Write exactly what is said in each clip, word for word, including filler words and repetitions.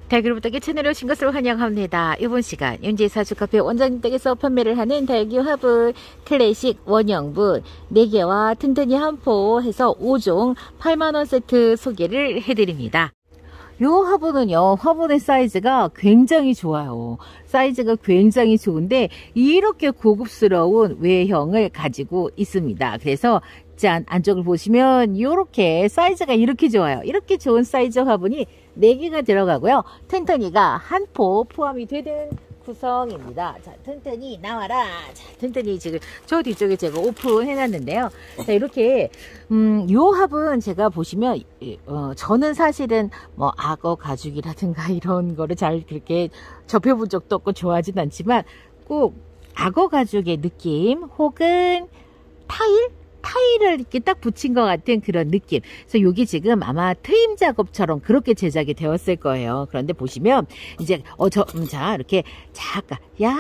달기로부터 채널에 오신 것을 환영합니다. 이번 시간 윤지사주카페 원장님 댁에서 판매를 하는 달기 화분 클래식 원형분 네 개와 튼튼이 한 포 해서 오 종 팔만 원 세트 소개를 해드립니다. 요 화분은요, 화분의 사이즈가 굉장히 좋아요. 사이즈가 굉장히 좋은데 이렇게 고급스러운 외형을 가지고 있습니다. 그래서 짠, 안쪽을 보시면 이렇게 사이즈가 이렇게 좋아요. 이렇게 좋은 사이즈 화분이 네 개가 들어가고요. 튼튼이가 한 포 포함이 되는 구성입니다. 자, 튼튼이 나와라. 자, 튼튼이 지금 저 뒤쪽에 제가 오픈해 놨는데요. 자, 이렇게 음, 요 화분 제가 보시면 어, 저는 사실은 뭐 악어 가죽이라든가 이런 거를 잘 그렇게 접해본 적도 없고 좋아하진 않지만 꼭 악어 가죽의 느낌 혹은 타일? 타일을 이렇게 딱 붙인 것 같은 그런 느낌. 그래서 여기 지금 아마 트임 작업처럼 그렇게 제작이 되었을 거예요. 그런데 보시면 이제 어 저 음, 자 이렇게 잠깐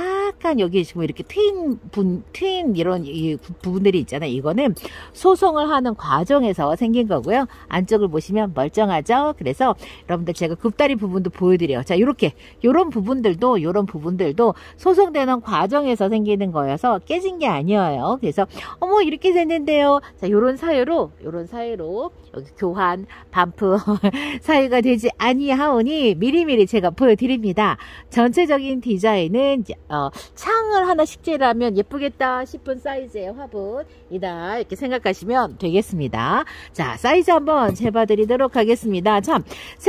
약간 여기 지금 이렇게 트임 분 트임 이런 이 부분들이 있잖아요. 이거는 소송을 하는 과정에서 생긴 거고요. 안쪽을 보시면 멀쩡하죠. 그래서 여러분들 제가 굽다리 부분도 보여드려요. 자, 이렇게 요런 부분들도 요런 부분들도 소송되는 과정에서 생기는 거여서 깨진 게 아니에요. 그래서 어머 이렇게 됐는데 자, 요런 사유로, 요런 사유로, 여기 교환, 반품, 사유가 되지 아니하오니 미리미리 제가 보여드립니다. 전체적인 디자인은, 어, 창을 하나 식재라면 예쁘겠다 싶은 사이즈의 화분이다. 이렇게 생각하시면 되겠습니다. 자, 사이즈 한번 재봐드리도록 하겠습니다. 참,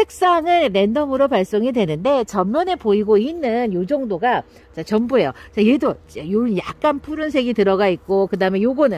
색상을 랜덤으로 발송이 되는데, 전면에 보이고 있는 요 정도가, 자, 전부예요. 자, 얘도, 요 약간 푸른색이 들어가 있고, 그 다음에 요거는,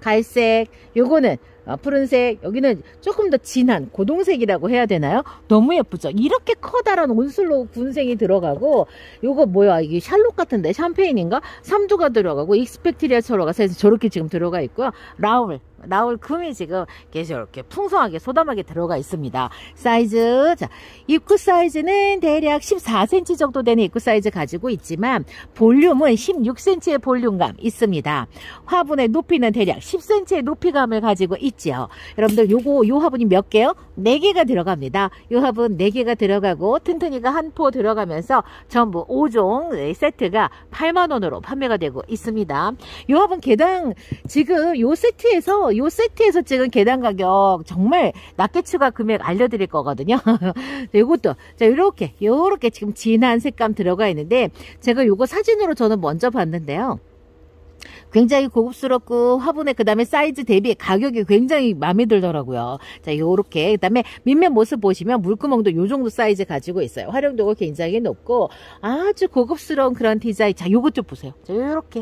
갈색, 요거는 어, 푸른색, 여기는 조금 더 진한 고동색이라고 해야 되나요? 너무 예쁘죠? 이렇게 커다란 온슬로우 군생이 들어가고, 요거 뭐야, 이게 샬롯 같은데, 샴페인인가? 삼두가 들어가고, 익스펙트리아 철로가 저렇게 지금 들어가 있고요. 라울, 라울 금이 지금 계속 이렇게 풍성하게 소담하게 들어가 있습니다. 사이즈, 자, 입구 사이즈는 대략 십사 센티미터 정도 되는 입구 사이즈 가지고 있지만 볼륨은 십육 센티미터의 볼륨감 있습니다. 화분의 높이는 대략 십 센티미터의 높이감을 가지고 있지요. 여러분들 요거 요 화분이 몇 개요? 네 개가 들어갑니다. 요 화분 네 개가 들어가고 튼튼이가 한 포 들어가면서 전부 오 종 세트가 팔만 원으로 판매가 되고 있습니다. 요 화분 개당 지금 요 세트에서 요 세트에서 지금 개당 가격 정말 낮게 추가 금액 알려드릴 거거든요. 이것도 자 이렇게 요렇게 지금 진한 색감 들어가 있는데 제가 요거 사진으로 저는 먼저 봤는데요. 굉장히 고급스럽고 화분에 그 다음에 사이즈 대비 가격이 굉장히 마음에 들더라고요. 자, 요렇게 그 다음에 밑면 모습 보시면 물구멍도 요 정도 사이즈 가지고 있어요. 활용도가 굉장히 높고 아주 고급스러운 그런 디자인. 자, 요것 좀 보세요. 자, 요렇게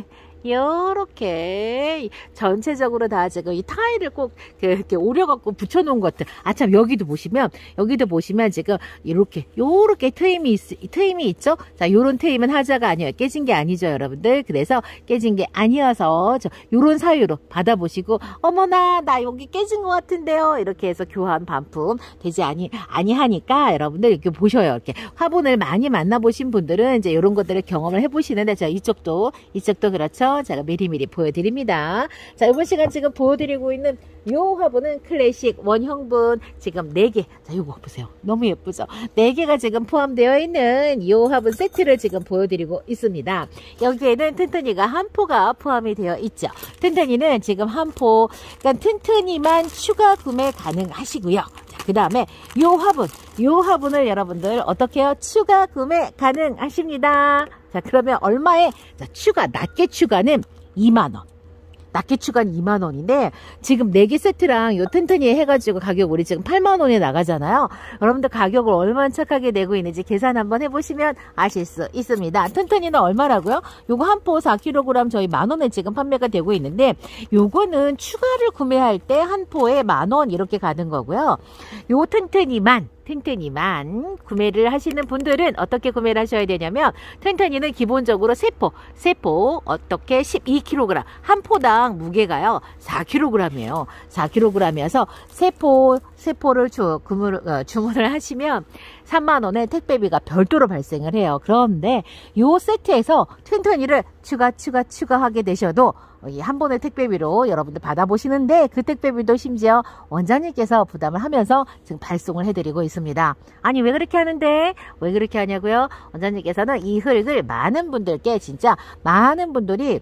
요렇게 전체적으로 다 제가 이 타일을 꼭 이렇게 오려갖고 붙여놓은 것들. 아참 여기도 보시면 여기도 보시면 지금 이렇게 요렇게 트임이 있, 트임이 있죠. 자, 요런 트임은 하자가 아니에요. 깨진 게 아니죠, 여러분들. 그래서 깨진 게 아니어서 저 요런 사유로 받아보시고 어머나 나 여기 깨진 것 같은데요. 이렇게 해서 교환 반품 되지 아니 아니하니까 여러분들 이렇게 보셔요. 이렇게 화분을 많이 만나보신 분들은 이제 이런 것들을 경험을 해보시는데 자 이쪽도 이쪽도 그렇죠. 제가 미리미리 보여드립니다. 자, 이번 시간 지금 보여드리고 있는 요 화분은 클래식 원형분 지금 네 개. 자, 요거 보세요. 너무 예쁘죠? 네 개가 지금 포함되어 있는 요 화분 세트를 지금 보여드리고 있습니다. 여기에는 튼튼이가 한 포가 포함이 되어 있죠. 튼튼이는 지금 한 포, 그러니까 튼튼이만 추가 구매 가능하시고요. 그 다음에 요 화분, 요 화분을 여러분들 어떻게 해요? 추가 구매 가능하십니다. 자, 그러면 얼마에? 자, 추가, 낮게 추가는 이만 원. 낮게 추가는 이만 원인데 지금 네 개 세트랑 요 튼튼이 해가지고 가격 우리 지금 팔만 원에 나가잖아요. 여러분들 가격을 얼마나 착하게 내고 있는지 계산 한번 해보시면 아실 수 있습니다. 튼튼이는 얼마라고요? 요거 한 포 사 킬로그램 저희 만 원에 지금 판매가 되고 있는데 요거는 추가를 구매할 때 한 포에 만 원 이렇게 가는 거고요. 요 튼튼이만 튼튼이만 구매를 하시는 분들은 어떻게 구매를 하셔야 되냐면 튼튼이는 기본적으로 세 포, 세 포 어떻게 십이 킬로그램 한 포당 무게가요 사 킬로그램이에요. 사 킬로그램이어서 세 포, 세 포를 주, 구물, 어, 주문을 하시면 삼만 원의 택배비가 별도로 발생을 해요. 그런데 요 세트에서 튼튼이를 추가 추가 추가하게 되셔도 이 한 번의 택배비로 여러분들 받아보시는데 그 택배비도 심지어 원장님께서 부담을 하면서 지금 발송을 해드리고 있습니다. 아니 왜 그렇게 하는데? 왜 그렇게 하냐고요? 원장님께서는 이 흙을 많은 분들께 진짜 많은 분들이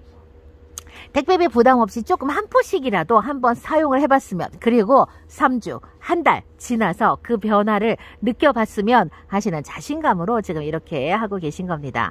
택배비 부담 없이 조금 한 포씩이라도 한번 사용을 해봤으면, 그리고 삼 주, 한 달 지나서 그 변화를 느껴봤으면 하시는 자신감으로 지금 이렇게 하고 계신 겁니다.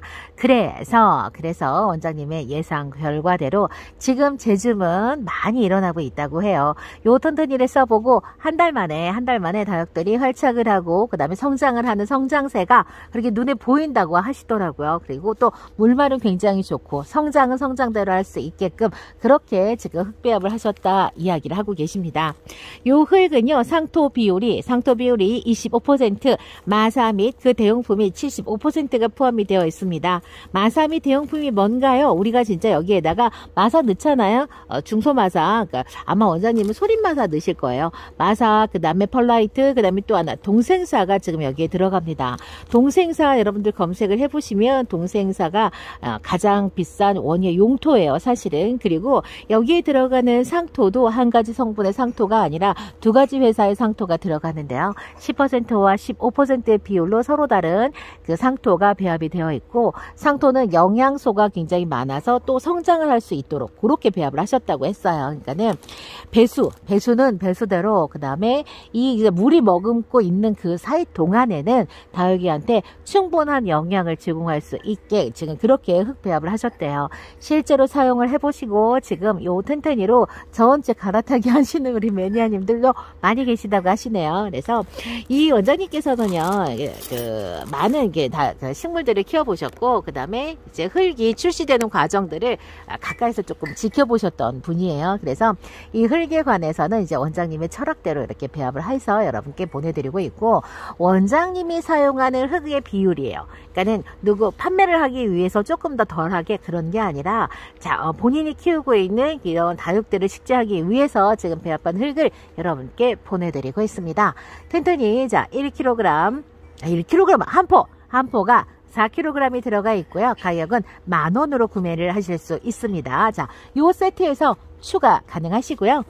그래서 그래서 원장님의 예상 결과대로 지금 재줌은 많이 일어나고 있다고 해요. 요 튼튼이를 써보고 한 달 만에 한 달 만에 다육들이 활착을 하고 그 다음에 성장을 하는 성장세가 그렇게 눈에 보인다고 하시더라고요. 그리고 또 물말은 굉장히 좋고 성장은 성장대로 할 수 있게끔 그렇게 지금 흙배합을 하셨다 이야기를 하고 계십니다. 요 흙은요, 상토 비율이 상토 비율이 이십오 퍼센트, 마사 및 그 대용품이 칠십오 퍼센트가 포함이 되어 있습니다. 마사 및 대용품이 뭔가요? 우리가 진짜 여기에다가 마사 넣잖아요. 어, 중소마사, 그러니까 아마 원장님은 소림마사 넣으실 거예요. 마사, 그 다음에 펄라이트, 그 다음에 또 하나 동생사가 지금 여기에 들어갑니다. 동생사 여러분들 검색을 해보시면 동생사가 어, 가장 비싼 원예 용토예요, 사실은. 그리고 여기에 들어가는 상토도 한 가지 성분의 상토가 아니라 두 가지 회사의 상토가 들어가는데요. 십 퍼센트와 십오 퍼센트의 비율로 서로 다른 그 상토가 배합이 되어 있고, 상토는 영양소가 굉장히 많아서 또 성장을 할 수 있도록 그렇게 배합을 하셨다고 했어요. 그러니까는 배수, 배수는 배수대로, 그 다음에 이 물이 머금고 있는 그 사이 동안에는 다육이한테 충분한 영양을 제공할 수 있게 지금 그렇게 흙 배합을 하셨대요. 실제로 사용을 해보시고 지금 요 튼튼이로 저온체 갈아타기 하시는 우리 매니아님들도 많이 계시다고 하시네요. 그래서 이 원장님께서는요, 그 많은 게 다 식물들을 키워보셨고, 그 다음에 이제 흙이 출시되는 과정들을 가까이서 조금 지켜보셨던 분이에요. 그래서 이 흙에 관해서는 이제 원장님의 철학대로 이렇게 배합을 해서 여러분께 보내드리고 있고, 원장님이 사용하는 흙의 비율이에요. 그러니까는 누구 판매를 하기 위해서 조금 더 덜하게 그런 게 아니라, 자, 어, 본인이 키우고 있는 이런 다육들을 식재하기 위해서 지금 배합한 흙을 여러분께 보내드리고 있습니다. 튼튼히 자 일 킬로그램, 일 킬로그램 한 포, 한 포가 사 킬로그램이 들어가 있고요. 가격은 만 원으로 구매를 하실 수 있습니다. 자, 요 세트에서 추가 가능하시고요.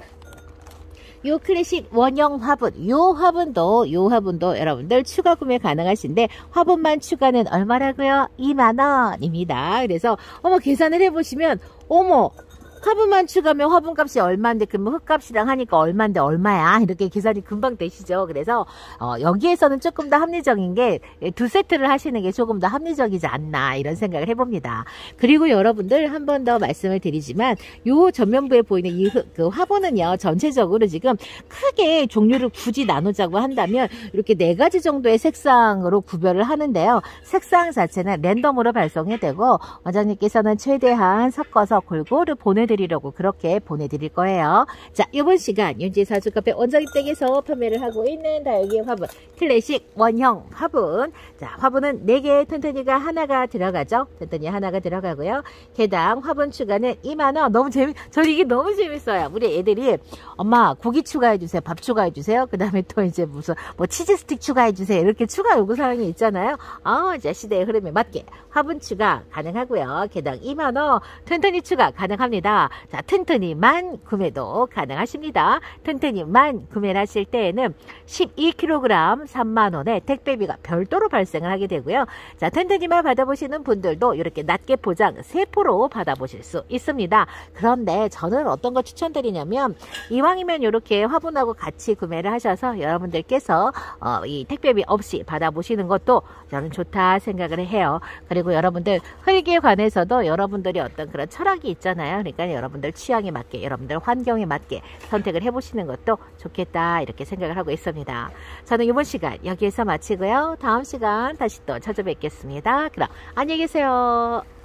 요 클래식 원형 화분, 요 화분도, 요 화분도 여러분들 추가 구매 가능하신데, 화분만 추가는 얼마라고요? 이만 원입니다. 그래서, 어머, 계산을 해보시면, 어머, 화분만 추가하면 화분값이 얼마인데, 그러면 흙값이랑 하니까 얼마인데 얼마야? 이렇게 계산이 금방 되시죠. 그래서 어, 여기에서는 조금 더 합리적인 게 두 세트를 하시는 게 조금 더 합리적이지 않나 이런 생각을 해봅니다. 그리고 여러분들 한 번 더 말씀을 드리지만, 요 전면부에 보이는 이 그 화분은요, 전체적으로 지금 크게 종류를 굳이 나누자고 한다면 이렇게 네 가지 정도의 색상으로 구별을 하는데요. 색상 자체는 랜덤으로 발송이 되고, 원장님께서는 최대한 섞어서 골고루 보내드립니다. 드리려고 그렇게 보내드릴 거예요. 자, 이번 시간 윤지 사주카페 원장님 댁에서 판매를 하고 있는 다육이 화분, 클래식 원형 화분. 자, 화분은 네 개, 튼튼이가 하나가 들어가죠. 튼튼이 하나가 들어가고요. 개당 화분 추가는 이만 원. 너무 재미, 저는 이게 너무 재밌어요. 우리 애들이 엄마 고기 추가해주세요, 밥 추가해주세요, 그 다음에 또 이제 무슨 뭐 치즈 스틱 추가해주세요, 이렇게 추가 요구사항이 있잖아요. 아, 이제 시대의 흐름에 맞게 화분 추가 가능하고요. 개당 이만 원, 튼튼이 추가 가능합니다. 자, 튼튼이만 구매도 가능하십니다. 튼튼이만 구매를 하실 때에는 십이 킬로그램 삼만 원에 택배비가 별도로 발생을 하게 되고요. 자, 튼튼이만 받아보시는 분들도 이렇게 낮게 포장 세 포로 받아보실 수 있습니다. 그런데 저는 어떤 거 추천드리냐면, 이왕이면 이렇게 화분하고 같이 구매를 하셔서 여러분들께서 어, 이 택배비 없이 받아보시는 것도 저는 좋다 생각을 해요. 그리고 여러분들 흙에 관해서도 여러분들이 어떤 그런 철학이 있잖아요. 그러니까 여러분들 취향에 맞게, 여러분들 환경에 맞게 선택을 해보시는 것도 좋겠다 이렇게 생각을 하고 있습니다. 저는 이번 시간 여기에서 마치고요. 다음 시간 다시 또 찾아뵙겠습니다. 그럼 안녕히 계세요.